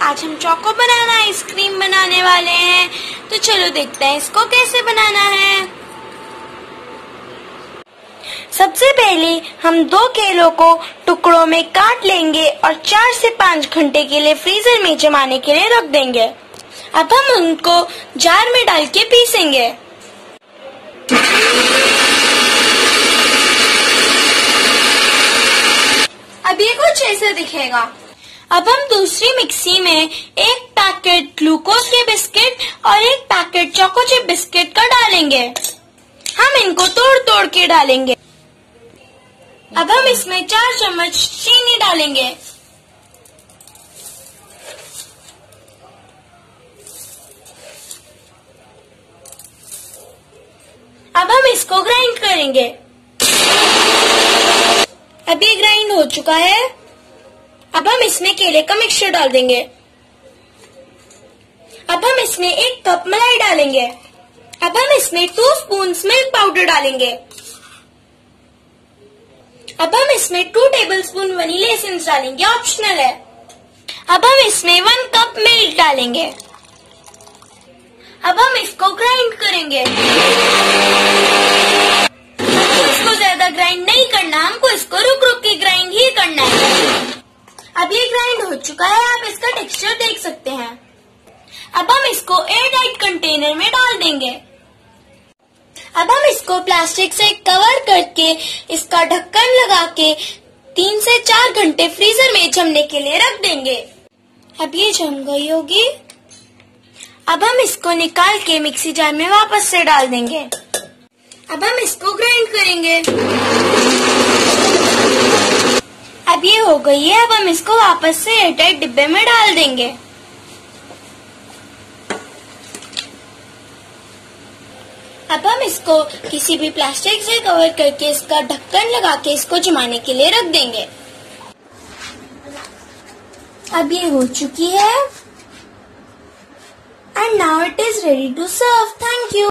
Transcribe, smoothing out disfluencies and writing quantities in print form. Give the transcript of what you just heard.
आज हम चोको बनाना आइसक्रीम बनाने वाले हैं। तो चलो देखते हैं इसको कैसे बनाना है। सबसे पहले हम 2 केलों को टुकड़ों में काट लेंगे और 4 से 5 घंटे के लिए फ्रीजर में जमाने के लिए रख देंगे। अब हम उनको जार में डाल के पीसेंगे। अब ये कुछ ऐसा दिखेगा। अब हम दूसरी मिक्सी में 1 पैकेट ग्लूकोज के बिस्किट और 1 पैकेट चोको चिप बिस्किट का डालेंगे। हम इनको तोड़ तोड़ के डालेंगे। अब हम इसमें 4 चम्मच चीनी डालेंगे। अब हम इसको ग्राइंड करेंगे। अब ये ग्राइंड हो चुका है। अब हम इसमें केले का मिक्सचर डाल देंगे। अब हम इसमें 1 कप मलाई डालेंगे। अब हम इसमें 2 स्पून मिल्क पाउडर डालेंगे। अब हम इसमें 2 टेबलस्पून वनीला एसेंस डालेंगे, ऑप्शनल है। अब हम इसमें 1 कप मिल्क डालेंगे। अब हम इसको ग्राइंड करेंगे। हमको इसको ज्यादा ग्राइंड नहीं करना, हमको इसको रुक रुक के ग्राइंड ही करना है। अब ये ग्राइंड हो चुका है, आप इसका टेक्सचर देख सकते हैं। अब हम इसको एयर टाइट कंटेनर में डाल देंगे। अब हम इसको प्लास्टिक से कवर करके इसका ढक्कन लगा के 3 से 4 घंटे फ्रीजर में जमने के लिए रख देंगे। अब ये जम गई होगी। अब हम इसको निकाल के मिक्सी जार में वापस से डाल देंगे। अब हम इसको ग्राइंड करेंगे। अब ये हो गई है। अब हम इसको वापस से एयरटाइट डिब्बे में डाल देंगे। अब हम इसको किसी भी प्लास्टिक से कवर करके इसका ढक्कन लगा के इसको जमाने के लिए रख देंगे। अब ये हो चुकी है। And now it is ready to serve. Thank you.